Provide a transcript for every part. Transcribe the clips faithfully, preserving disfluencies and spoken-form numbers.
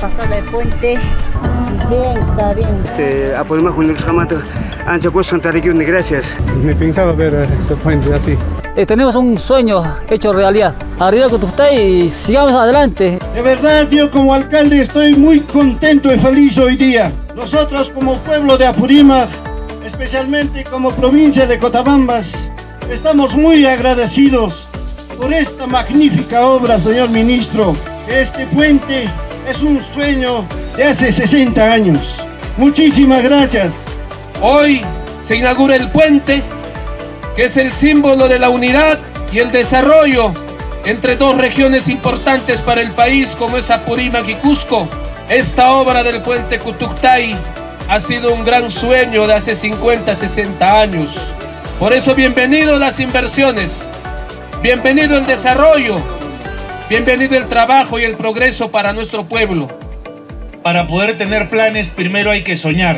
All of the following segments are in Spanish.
pasada el puente. Bien, está bien. Este, Apurímac Junior Jamato, Ancha Cuesta Santa Región, gracias. Me pensaba ver ese puente así. Eh, tenemos un sueño hecho realidad. Arriba Cotuctay y sigamos adelante. De verdad, yo como alcalde estoy muy contento y feliz hoy día. Nosotros como pueblo de Apurímac, especialmente como provincia de Cotabambas, estamos muy agradecidos por esta magnífica obra, señor ministro. Este puente es un sueño de hace sesenta años. Muchísimas gracias. Hoy se inaugura el puente, que es el símbolo de la unidad y el desarrollo entre dos regiones importantes para el país, como es Apurímac y Cusco. Esta obra del puente Cotuctay ha sido un gran sueño de hace cincuenta, sesenta años. Por eso, bienvenido las inversiones, bienvenido el desarrollo, bienvenido el trabajo y el progreso para nuestro pueblo. Para poder tener planes, primero hay que soñar.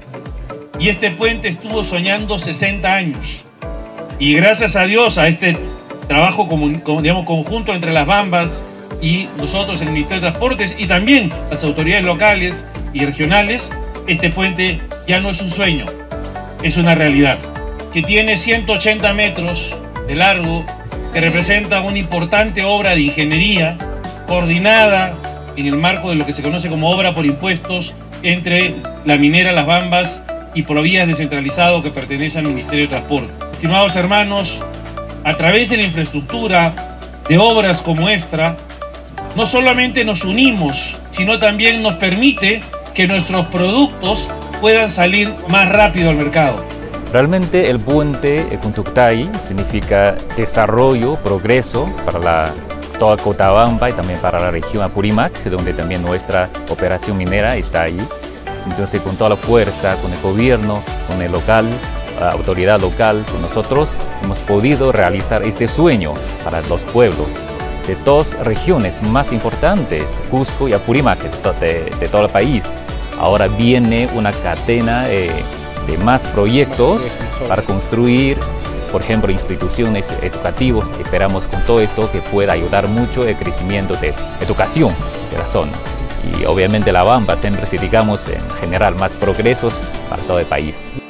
Y este puente estuvo soñando sesenta años. Y gracias a Dios, a este trabajo como, como, digamos, conjunto entre las Bambas y nosotros, el Ministerio de Transportes, y también las autoridades locales y regionales, este puente ya no es un sueño, es una realidad. Que tiene ciento ochenta metros de largo, que representa una importante obra de ingeniería coordinada en el marco de lo que se conoce como obra por impuestos entre la minera Las Bambas y Provías Descentralizado, que pertenece al Ministerio de Transporte. Estimados hermanos, a través de la infraestructura de obras como esta, no solamente nos unimos, sino también nos permite que nuestros productos puedan salir más rápido al mercado. Realmente el puente Cotuctay significa desarrollo, progreso para la, toda Cotabamba y también para la región Apurímac, donde también nuestra operación minera está ahí. Entonces, con toda la fuerza, con el gobierno, con el local, la autoridad local, con nosotros, hemos podido realizar este sueño para los pueblos de dos regiones más importantes, Cusco y Apurímac, de, de, de todo el país. Ahora viene una cadena eh, de más proyectos para construir, por ejemplo, instituciones educativas. Esperamos con todo esto que pueda ayudar mucho el crecimiento de educación de la zona. Y obviamente la Bamba siempre, si digamos, en general, más progresos para todo el país.